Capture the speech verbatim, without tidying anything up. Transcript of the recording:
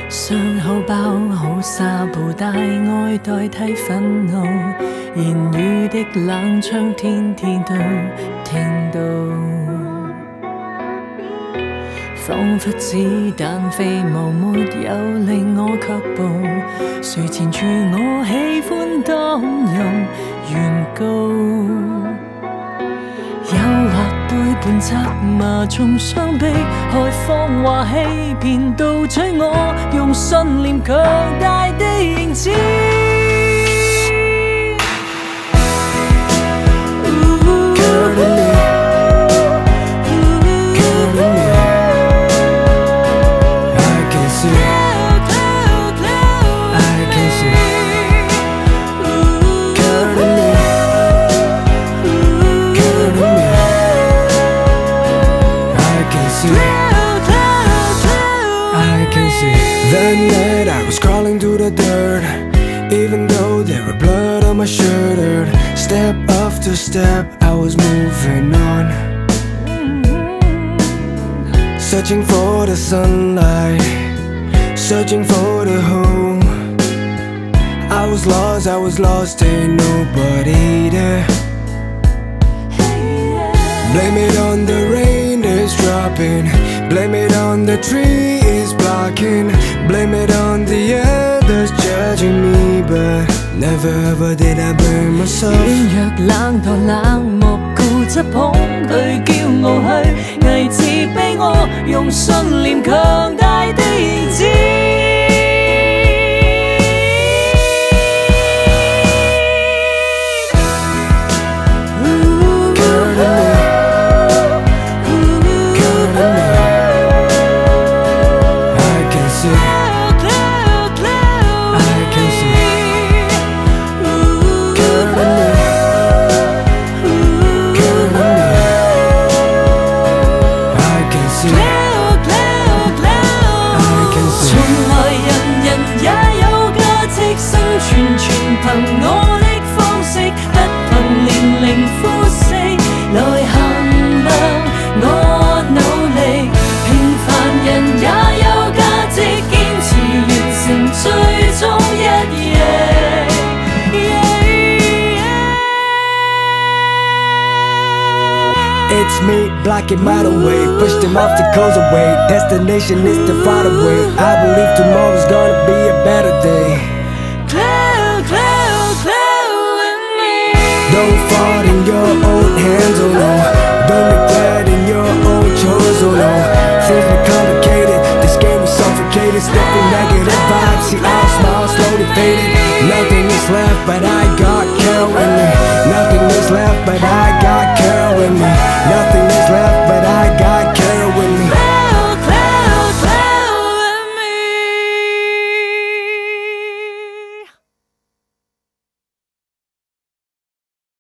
傷口包好紗布帶愛代替憤怒，言語的冷槍天天都聽到，彷彿子彈飛舞，沒有令我卻步，誰纏住我喜歡當任原告。 誘惑背叛策罵，從傷悲開放話欺騙，盜取我用信念強大的認知。 That night I was crawling through the dirt, even though there was blood on my shirt. Step after step I was moving on, searching for the sunlight, searching for the home. I was lost, I was lost, ain't nobody there. Blame it on the rain that's dropping, blame it on the tree is blocking, blame it on the others judging me, but never ever did I blame myself. 軟弱冷淡冷漠固執捧佢驕傲去偽自卑我，用信念強大的認知。 憑我的方式，不憑年齡膚色來衡量我努力。平凡人也有價值，堅持完成最終一役。 It's me, blocking my way, push them obstacles away. Destination is the far away. I believe tomorrow's gonna be a better day. Don't fall in your own hands, oh no. Don't regret in your own choice, oh no. Things get complicated, this game is suffocated. Stepping negative vibes, see all smiles slowly fading. Nothing is left but I got Carol in me. Nothing is left but I got Carol in me. Nothing